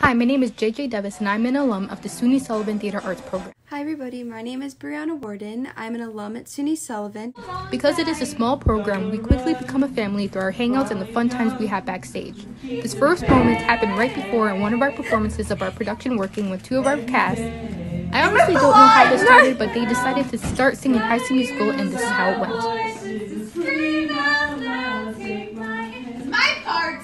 Hi, my name is JJ Davis, and I'm an alum of the SUNY Sullivan Theater Arts program. Hi everybody, my name is Brianna Warden. I'm an alum at SUNY Sullivan. Because it is a small program, we quickly become a family through our hangouts and the fun times we have backstage. This first moment happened right before one of our performances of our production working with two of our cast. I honestly don't know how this started, but they decided to start singing High School Musical, and this is how it went. My part!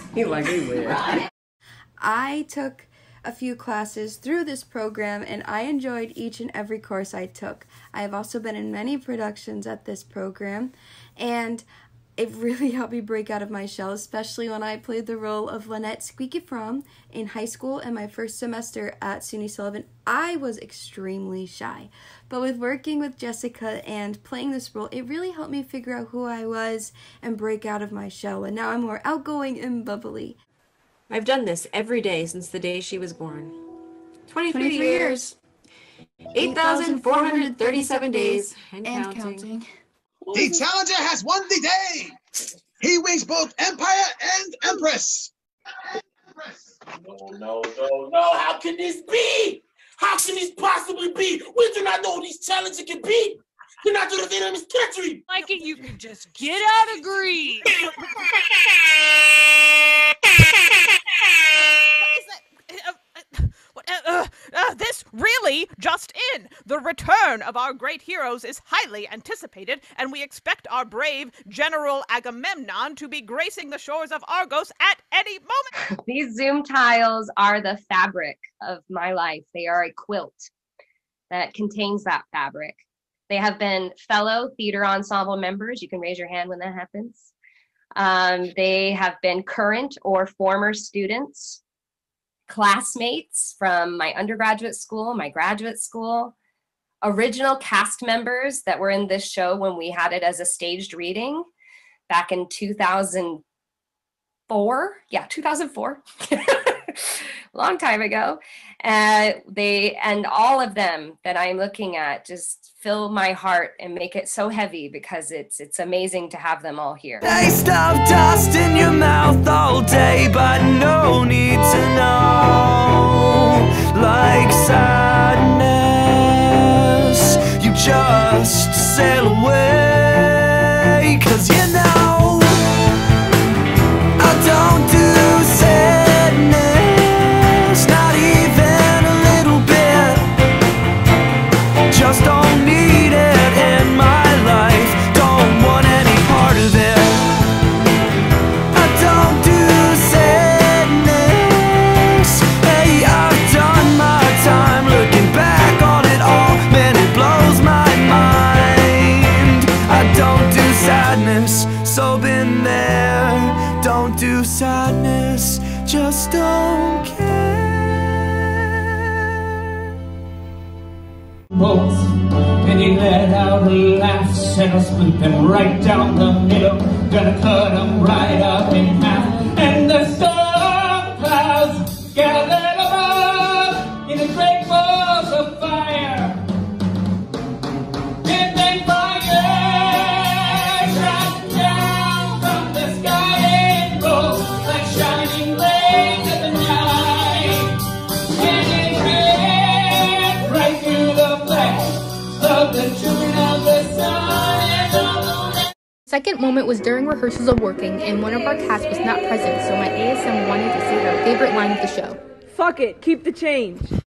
I took a few classes through this program and I enjoyed each and every course I took. I have also been in many productions at this program, and it really helped me break out of my shell, especially when I played the role of Lynette Squeaky Fromm in high school and my first semester at SUNY Sullivan. I was extremely shy, but with working with Jessica and playing this role, it really helped me figure out who I was and break out of my shell, and now I'm more outgoing and bubbly. I've done this every day since the day she was born. 23 years. 8,437 days and counting. The challenger has won the day. He wins both Empire and Empress. No. How can this be? How can this possibly be? We do not know who these challengers can be. You're not doing the thing in this country. Like it, you can just get out of Greece. This really just in. The return of our great heroes is highly anticipated, and we expect our brave General Agamemnon to be gracing the shores of Argos at any moment. These Zoom tiles are the fabric of my life. They are a quilt that contains that fabric. They have been fellow theater ensemble members. You can raise your hand when that happens. They have been current or former students, classmates from my undergraduate school, my graduate school, original cast members that were in this show when we had it as a staged reading back in 2004. Yeah, 2004. Long time ago. And all of them that I'm looking at just fill my heart and make it so heavy because it's amazing to have them all here. Taste of dust in your mouth all day, but no need to know. Like sadness, you just sail away, 'cause you know I don't do sadness, not even a little bit. Just don't need it in my life, don't want any part of it. I don't do sadness. Hey, I've done my time looking back on it all. Man, it blows my mind. I don't do sadness, so been there. Don't do sadness, just don't care. And he let out a laugh, and I'll split them right down the middle. Gonna cut them right up in half. And the storm clouds gather above in a great balls of fire. And then fire drops down from the sky and rolls like shining rays in the night. And it ripped right through the flesh of the children of the sun and of the moon. Second moment was during rehearsals of working, and one of our cast was not present, so my ASM wanted to say her favorite line of the show. Fuck it, keep the change.